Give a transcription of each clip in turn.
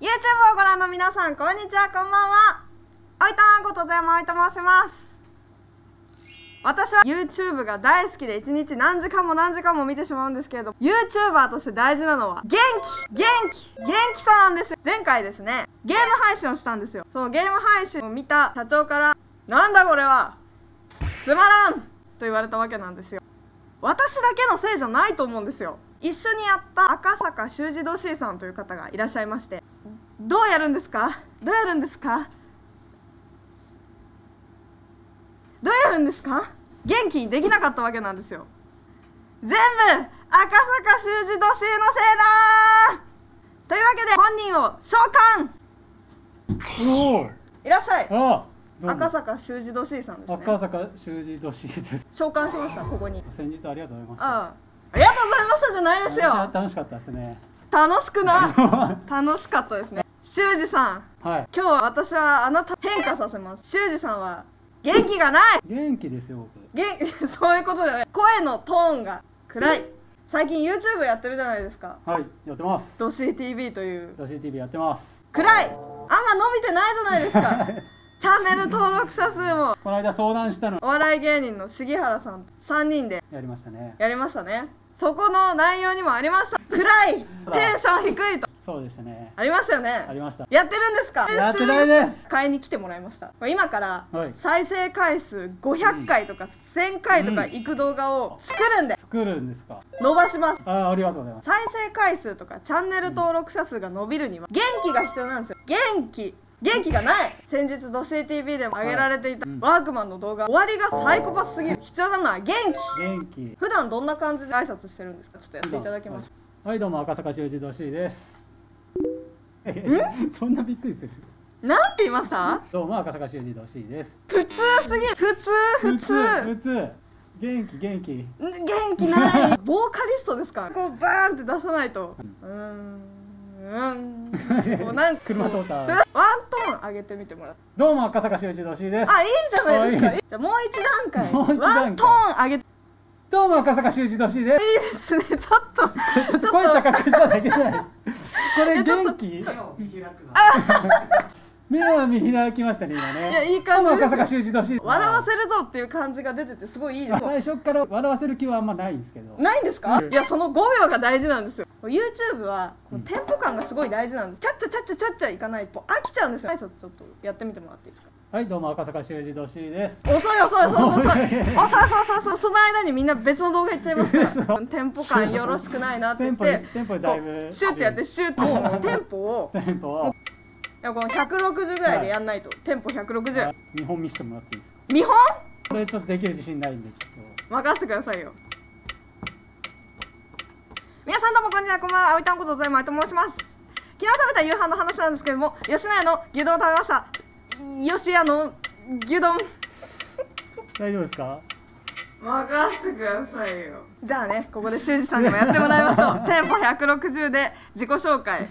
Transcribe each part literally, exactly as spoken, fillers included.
ユーチューブ をご覧の皆さん、こんにちは、こんばんは。おいたんことざやまおいと申します。私は YouTube が大好きでいちにち何時間も何時間も見てしまうんですけれど、 YouTuber として大事なのは元気元気元気さなんですよ。前回ですね、ゲーム配信をしたんですよ。そのゲーム配信を見た社長から「なんだこれはつまらん!」と言われたわけなんですよ。私だけのせいじゃないと思うんですよ。一緒にやった赤坂修二ドシーさんという方がいらっしゃいまして、どうやるんですかどうやるんですかどうやるんですか元気にできなかったわけなんですよ。全部赤坂修二ドシーのせいだーというわけで本人を召喚。 おお、 いらっしゃい。 ああ、 赤坂修二ドシーさんですね。 赤坂修二ドシーです。 召喚しました。ここに先日ありがとうございました。 ああ、ありがとうございましたじゃないですよ。 楽しかったですね。 楽しくな楽しかったですね。修二さん、 はい。 今日は私はあなた変化させます。修二さんは元気がない。 元気ですよ僕。 元気そういうことじゃない。声のトーンが暗い。最近 YouTube やってるじゃないですか。 はい、やってます。 ドシー ティーブイ というドシー ティーブイ やってます。 暗い。あんま伸びてないじゃないですか。チャンネル登録者数も。 この間相談したの。 お笑い芸人の杉原さんさんにんでやりましたね。 やりましたね。そこの内容にもありました。暗い、テンション低いと。 そうでしたね。 ありましたよね。 ありました。 やってるんですか？ やってないです。 買いに来てもらいました。今からはい再生回数ごひゃっかいとかせんかいとかいく動画を作るんで作るんですか。 伸ばします。 ああ、ありがとうございます。 再生回数とかチャンネル登録者数が伸びるには元気が必要なんですよ。元気元気がない。先日ドシー ティーブイ でも上げられていたワークマンの動画、終わりがサイコパスすぎる。必要なのは元気。 元気。 普段どんな感じで挨拶してるんですか？ちょっとやっていただきましょう。はい、どうも赤坂修二ドシーです。そんなびっくりする。 なんて言いました？ どうも赤坂修二ドシーです。 普通すぎる。普通普通普通。元気元気。 元気ない。ボーカリストですか？こうバーンって出さないと。うーん。うん。もうなんか車通った。 ワントーン上げてみてもらって。 どうも赤坂修二ドシーです。 あ、いいじゃないですか。じゃあもう一段階。 もう一段階。 ワントーン上げて。 どうも赤坂修二ドシーです。 いいですね。ちょっとちょっと声高くしただけじゃないです。これ元気？目は見開きましたね今ね。 いや、いい感じ。 赤坂修二ドシー。 笑わせるぞっていう感じが出ててすごいいいです。 最初から笑わせる気はあんまないんですけど。 ないんですか？いや、そのごびょうが大事なんですよ。YouTube はテンポ感がすごい大事なんです。ちゃっちゃちゃっちゃちゃっちゃいかないと飽きちゃうんですよ。挨拶ちょっとやってみてもらっていいですか？ はい、どうも赤坂修二ドシーです。 遅い遅い遅い遅い遅い遅い遅い遅い。その間にみんな別の動画いっちゃいますから。テンポ感よろしくないなって言ってテンポだいぶシュッてやってシュッてもうテンポをテンポをいやこのひゃくろくじゅうぐらいでやんないと。テンポひゃくろくじゅう。 見本見せてもらっていいですか？ 見本？ これちょっとできる自信ないんでちょっと任せてくださいよ。皆さんどうもこんにちは、こんばんは。あおいたんことざやまいと申します。昨日食べた夕飯の話なんですけども、吉野家の牛丼を食べました。吉屋の牛丼大丈夫ですか？ 任せてくださいよ。じゃあね、ここで修二さんにもやってもらいましょう。テンポひゃくろくじゅうで自己紹介。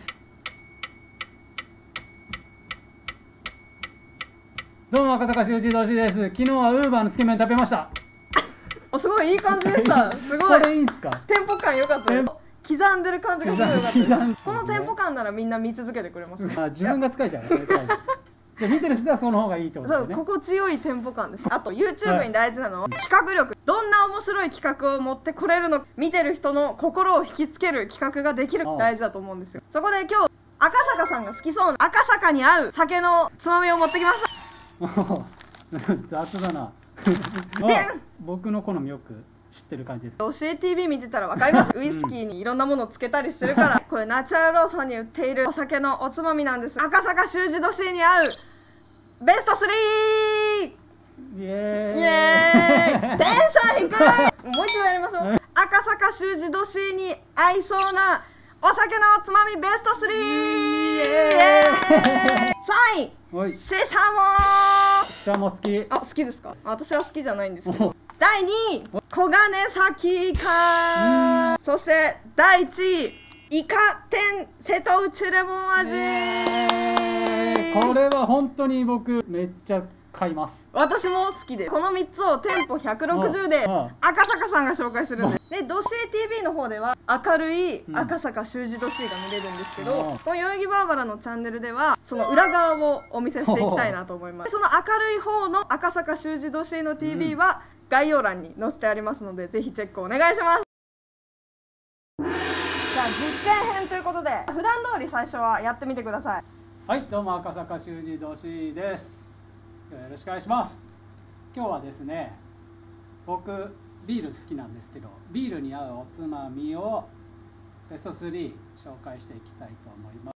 どうも赤坂修二ドシーです。昨日はウーバーのつけ麺食べました。 お、すごいいい感じでした。すごい。 これいいんすか？テンポ感良かったです。刻んでる感じがすごい良かったです。このテンポ感ならみんな見続けてくれます。 あ、自分が疲れちゃう。で見てる人はその方がいいってことですね。 そう、心地よいテンポ感です。あと YouTube に大事なのは企画力。どんな面白い企画を持ってこれるの、見てる人の心を引きつける企画ができる、大事だと思うんですよ。そこで今日赤坂さんが好きそうな赤坂に合う酒のつまみを持ってきました。 雑だな。僕の好みよく知ってる感じです。 ドシー ティーブイ 見てたらわかります。ウイスキーにいろんなものをつけたりするから。これナチュラルローソンに売っているお酒のおつまみなんです。赤坂修二ドシーに合うベストスリー。 イエーイ。 イエーイ。テンション低い。もう一度やりましょう。赤坂修二ドシーに合いそうなお酒のおつまみベストスリー。さんいシシャモ。 シシャモ好き。 あ、好きですか？私は好きじゃないんですけど。だいにい黄金咲か。そしてだいいちいイカ天瀬戸内レモン味。 これは本当に僕めっちゃ買います。 私も好きで、このみっつを店舗ひゃくろくじゅうで赤坂さんが紹介するんで、でドシエ ティーブイ の方では明るい赤坂習字ドシエが見れるんですけど、うん、この代々木バーバラのチャンネルではその裏側をお見せしていきたいなと思います。その明るい方の赤坂習字ドシエの ティーブイ は概要欄に載せてありますので、ぜひチェックお願いします。じゃあ実践編ということで、普段通り最初はやってみてください。 はい、どうも赤坂習字ドシです。よろしくお願いします。今日はですね、僕ビール好きなんですけど、ビールに合うおつまみをベストスリー紹介していきたいと思います。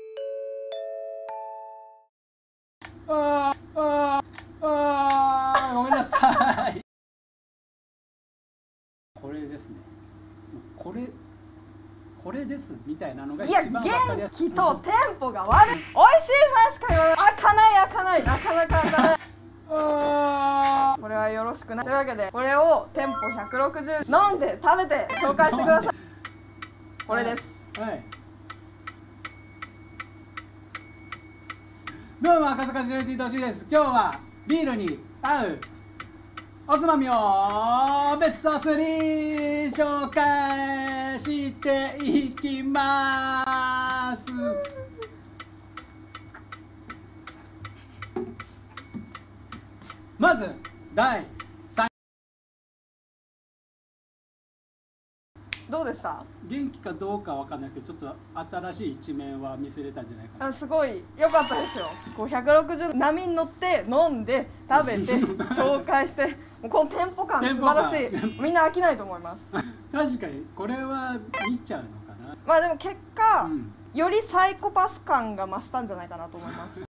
あーあーあーごめんなさい。これですね。これこれですみたいなのが一番分かりやすい。 いや、元気とテンポが悪い。美味しいパンしか言わない。開かない開かない、なかなか開かない。これはよろしくない。というわけで、これを店舗ひゃくろくじゅう飲んで食べて紹介してください。これです。 はい。どうも赤坂習字どしです。今日はビールに合うおつまみをベストスリー紹介していきます。まずだいさん。 どうでした？ 元気かどうかわかんないけど、ちょっと新しい一面は見せれたんじゃないかな。 あ、すごい良かったですよ。こうひゃくろくじゅう波に乗って飲んで食べて紹介して、もうこのテンポ感素晴らしい。みんな飽きないと思います。 確かにこれは見ちゃうのかな。 まあでも結果、 うん、 よりサイコパス感が増したんじゃないかなと思います。